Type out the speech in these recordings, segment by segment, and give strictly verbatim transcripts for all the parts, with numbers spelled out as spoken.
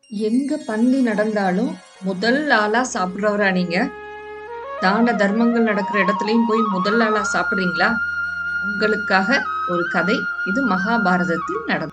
எங்க பந்தி நடந்தாலும் முதல் ஆளா சாப்பிடுறவரா நீங்க? தான தர்மங்கள் நடக்கிற இடத்துலயும் போய் முதல் ஆளா சாப்பிடுறீங்களா? உங்களுக்காக ஒரு கதை. இது மகாபாரதத்தில் நடந்தது.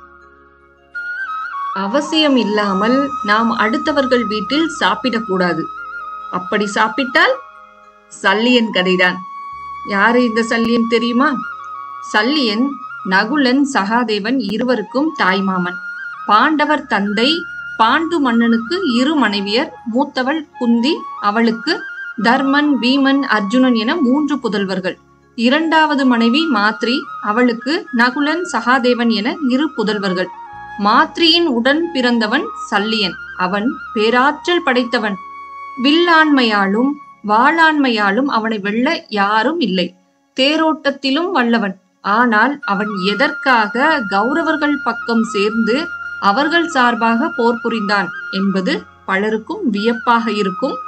அவசியம் இல்லாமல் நாம் அடுத்தவர்கள் வீட்டில் சாப்பிடக்கூடாது. அப்படி சாப்பிட்டால் சல்லியன் கதைதான். யாரு இந்த சல்லியன் தெரியுமா? சல்லியன் நகுலன் சகாதேவன் இருவருக்கும் தாய்மாமன். பாண்டவர் தந்தை பாண்டு மன்னனுக்கு இரு மனைவியர். மூத்தவள் குந்தி, அவளுக்கு தர்மன், பீமன், அர்ஜுனன் என மூன்று புதல்வர்கள். இரண்டாவது மனைவி மாத்ரி, அவளுக்கு நகுலன், சகாதேவன் என இரு புதல்வர்கள். மாத்ரியின் உடன் பிறந்தவன் சல்லியன். அவன் பேராற்றல் படைத்தவன். வில்லாண்மையாலும் வாளாண்மையாலும் அவனை வெல்ல யாரும் இல்லை. தேரோட்டத்திலும் வல்லவன். ஆனால் அவன் எதற்காக கௌரவர்கள் பக்கம் சேர்ந்து அவர்கள் சார்பாக போர் புரிந்தான் என்பது பலருக்கும் வியப்பாக இருக்கும்.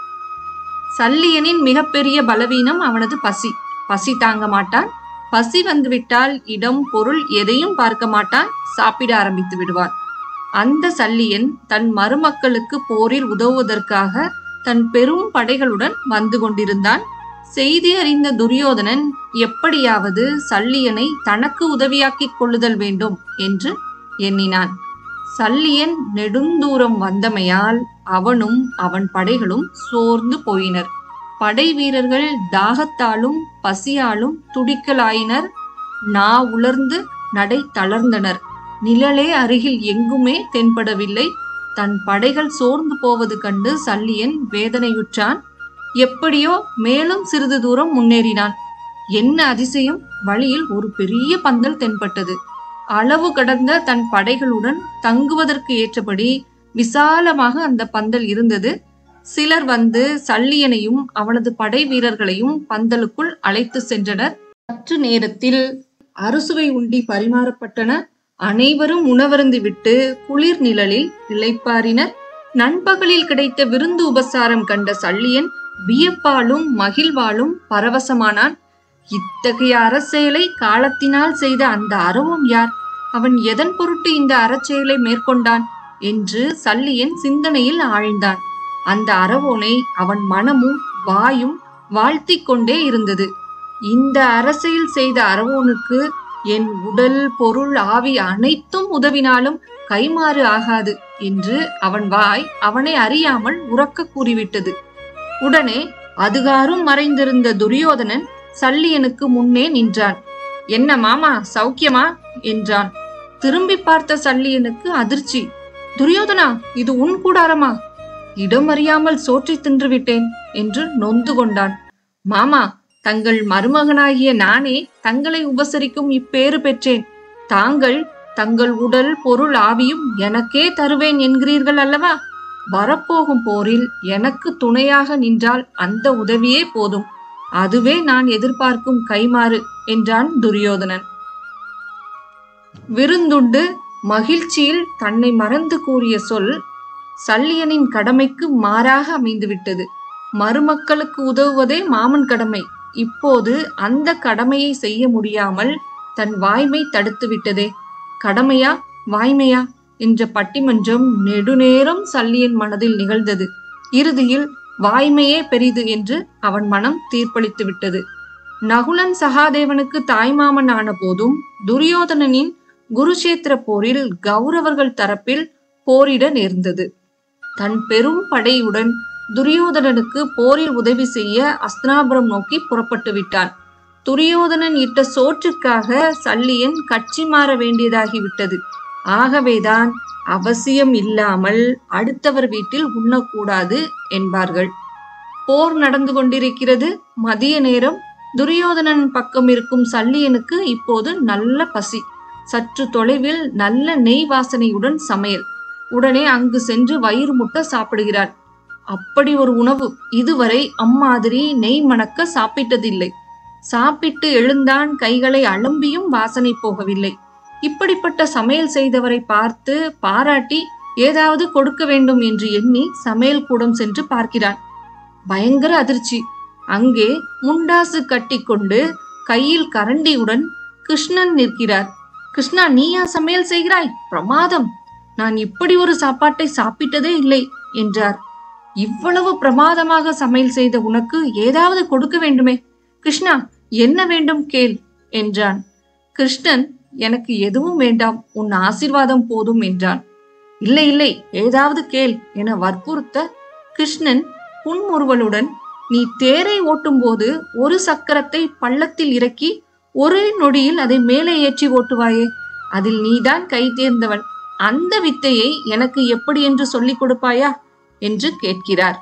சல்லியனின் மிகப்பெரிய பலவீனம் அவனது பசி. பசி தாங்க மாட்டான். பசி வந்துவிட்டால் இடம், பொருள் எதையும் பார்க்க மாட்டான். சாப்பிட ஆரம்பித்து விடுவான். அந்த சல்லியன் தன் மருமக்களுக்கு போரில் உதவுவதற்காக தன் பெரும் படைகளுடன் வந்து கொண்டிருந்தான். செய்தி அறிந்த துரியோதனன் எப்படியாவது சல்லியனை தனக்கு உதவியாக்கிக் கொள்ளுதல் வேண்டும் என்று எண்ணினான். சல்லியன் நெடுந்தூரம் வந்தமையால் அவனும் அவன் படைகளும் சோர்ந்து போயினர். படை வீரர்கள் தாகத்தாலும் பசியாலும் துடிக்கலாயினர். நா உலர்ந்து நடை தளர்ந்தனர். நிழலே அருகில் எங்குமே தென்படவில்லை. தன் படைகள் சோர்ந்து போவது கண்டு சல்லியன் வேதனையுற்றான். எப்படியோ மேலும் சிறிது தூரம் முன்னேறினான். என்ன அதிசயம்! வழியில் ஒரு பெரிய பந்தல் தென்பட்டது. அளவு கடந்த தன் படைகளுடன் தங்குவதற்கு ஏற்றபடி விசாலமாக அந்த பந்தல் இருந்தது. சிலர் வந்து சல்லியனையும் அவனது படை வீரர்களையும் பந்தலுக்குள் அழைத்து சென்றனர். சற்று நேரத்தில் அறுசுவை உண்டி பரிமாறப்பட்டன. அனைவரும் உணவருந்து விட்டு குளிர் நிழலில் இளைப்பாறினர். நண்பகலில் கிடைத்த விருந்து உபசாரம் கண்ட சல்லியன் வியப்பாலும் மகிழ்வாலும் பரவசமானான். இத்தகைய அரசெயலை காலத்தினால் செய்த அந்த அரவோன் யார்? அவன் எதன் பொருட்டு இந்த அறச்செயலை மேற்கொண்டான் என்று சல்லியன் சிந்தனையில் ஆழ்ந்தான். அந்த அரவோனை அவன் மனமும் வாயும் வாழ்த்தி கொண்டே இருந்தது. இந்த அரசெயல் செய்த அரவோனுக்கு என் உடல், பொருள், ஆவி அனைத்தும் உதவினாலும் கைமாறு ஆகாது என்று அவன் வாய் அவனை அறியாமல் உரக்க கூறிவிட்டது. உடனே அதுகாரும் மறைந்திருந்த துரியோதனன் சல்லியனுக்கு முன்னே நின்றான். என்ன மாமா, சௌக்கியமா என்றான். திரும்பி பார்த்த சல்லியனுக்கு அதிர்ச்சி. துரியோதனா, இது உன் கூடாரமா? இடம் அறியாமல் சோற்றி தின்று விட்டேன் என்று நொந்து கொண்டான். மாமா, தங்கள் மருமகனாகிய நானே தங்களை உபசரிக்கும் இப்பேறு பெற்றேன். தாங்கள் தங்கள் உடல், பொருள், ஆவியும் எனக்கே தருவேன் என்கிறீர்கள் அல்லவா? வரப்போகும் போரில் எனக்கு துணையாக நின்றால் அந்த உதவியே போதும். அதுவே நான் எதிர்பார்க்கும் கைமாறு என்றான் துரியோதனன். விருந்துண்டு மகிழ்ச்சியில் தன்னை மறந்து கூறிய சொல் சல்லியனின் கடமைக்கு மாறாக அமைந்துவிட்டது. மருமக்களுக்கு உதவுவதே மாமன் கடமை. இப்போது அந்த கடமையை செய்ய முடியாமல் தன் வாய்மை தடுத்து விட்டதே. கடமையா வாய்மையா என்ற பட்டிமன்றம் நெடுநேரம் சல்லியன் மனதில் நிகழ்ந்தது. இறுதியில் வாய்மையே பெரிது என்று அவன் மனம் தீர்ப்பளித்து விட்டது. நகுலன் சகாதேவனுக்கு தாய்மாமன் ஆன போதும் துரியோதனனின் குருஷேத்திர போரில் கௌரவர்கள் தரப்பில் போரிட நேர்ந்தது. தன் பெரும் படையுடன் துரியோதனனுக்கு போரில் உதவி செய்ய அஸ்தினாபுரம் நோக்கி புறப்பட்டு விட்டான். துரியோதனன் இட்ட சோற்றுக்காக சல்லியன் கட்சி மாற வேண்டியதாகிவிட்டது. ஆகவேதான் அவசியம் இல்லாமல் அடுத்தவர் வீட்டில் உண்ணக்கூடாது என்பார்கள். போர் நடந்து கொண்டிருக்கிறது. மதிய நேரம். துரியோதனன் பக்கம் இருக்கும் சல்லியனுக்கு இப்போது நல்ல பசி. சற்று தொலைவில் நல்ல நெய் வாசனையுடன் சமையல். உடனே அங்கு சென்று வயிறு முட்ட சாப்பிடுகிறான். அப்படி ஒரு உணவு இதுவரை அம்மாதிரி நெய் மணக்க சாப்பிட்டதில்லை. சாப்பிட்டு எழுந்தான். கைகளை அலம்பியும் வாசனை போகவில்லை. இப்படிப்பட்ட சமையல் செய்தவரை பார்த்து பாராட்டி ஏதாவது கொடுக்க வேண்டும் என்று எண்ணி சமையல் கூடம் சென்று பார்க்கிறான். பயங்கர அதிர்ச்சி. அங்கே முண்டாசு கட்டி கொண்டு கையில் கரண்டியுடன் கிருஷ்ணன் நிற்கிறார். கிருஷ்ணா, நீயா சமையல் செய்கிறாய்? பிரமாதம். நான் இப்படி ஒரு சாப்பாட்டை சாப்பிட்டதே இல்லை என்றார். இவ்வளவு பிரமாதமாக சமையல் செய்த உனக்கு ஏதாவது கொடுக்க வேண்டுமே. கிருஷ்ணா, என்ன வேண்டும் கேள் என்றான். கிருஷ்ணன், எனக்கு எதுவும் வேண்டாம், உன் ஆசீர்வாதம் போதும் என்றான். இல்லை இல்லை, ஏதாவது கேள் என வற்புறுத்த கிருஷ்ணன் புன்முறுவலுடன், நீ தேரை ஓட்டும் போது ஒரு சக்கரத்தை பள்ளத்தில் இறக்கி ஒரு நொடியில் அதை மேலே ஏற்றி ஓட்டுவாயே, அதில் நீதான் கை தேர்ந்தவன். அந்த வித்தையை எனக்கு எப்படி என்று சொல்லிக் கொடுப்பாயா என்று கேட்கிறார்.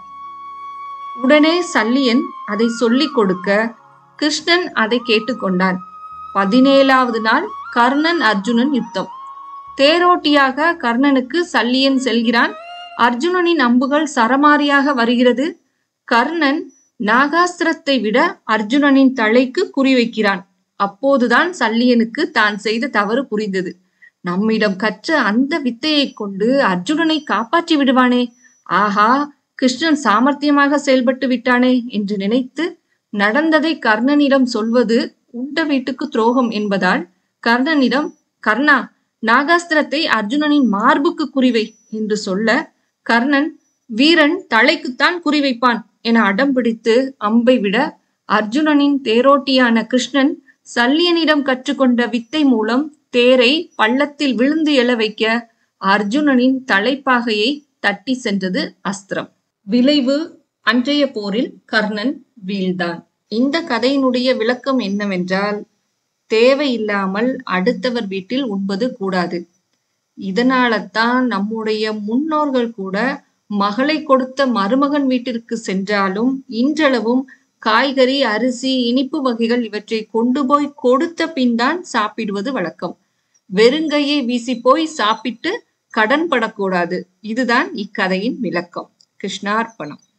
உடனே சல்லியன் அதை சொல்லிக் கொடுக்க கிருஷ்ணன் அதை கேட்டுக்கொண்டான். பதினேழாவது நாள் கர்ணன் அர்ஜுனன் யுத்தம். தேரோட்டியாக கர்ணனுக்கு சல்லியன் செல்கிறான். அர்ஜுனனின் அம்புகள் சரமாரியாக வருகிறது. கர்ணன் நாகாஸ்திரத்தை விட அர்ஜுனனின் தலைக்கு குறிவைக்கிறான். அப்போதுதான் சல்லியனுக்கு தான் செய்த தவறு புரிந்தது. நம்மிடம் கற்ற அந்த வித்தையை கொண்டு அர்ஜுனனை காப்பாற்றி விடுவானே, ஆஹா, கிருஷ்ணன் சாமர்த்தியமாக செயல்பட்டு விட்டானே என்று நினைத்து நடந்ததை கர்ணனிடம் சொல்வது உண்ட வீட்டுக்கு துரோகம் என்பதால் கர்ணனிடம், கர்ணா, நாகாஸ்திரத்தை அர்ஜுனனின் மார்புக்கு குறிவை என்று சொல்ல கர்ணன், வீரன் தலைக்குத்தான் குறிவைப்பான் என அடம் பிடித்து அம்பை விட அர்ஜுனனின் தேரோட்டியான கிருஷ்ணன் சல்லியனிடம் கற்றுக்கொண்ட வித்தை மூலம் தேரை பள்ளத்தில் விழுந்து எழ வைக்க அர்ஜுனனின் தலைப்பாகையை தட்டி சென்றது அஸ்திரம். விளைவு, அன்றைய போரில் கர்ணன் வீழ்ந்தான். இந்த கதையினுடைய விளக்கம் என்னவென்றால், தேவையில்லாமல் அடுத்தவர் வீட்டில் உண்பது கூடாது. இதனால்தான் நம்முடைய முன்னோர்கள் கூட மகளை கொடுத்த மருமகன் வீட்டிற்கு சென்றாலும் இன்றளவும் காய்கறி, அரிசி, இனிப்பு வகைகள் இவற்றை கொண்டு போய் கொடுத்த பின் தான் சாப்பிடுவது வழக்கம். வெறுங்கையை வீசி போய் சாப்பிட்டு கடன் படக்கூடாது. இதுதான் இக்கதையின் விளக்கம். கிருஷ்ணார்ப்பணம்.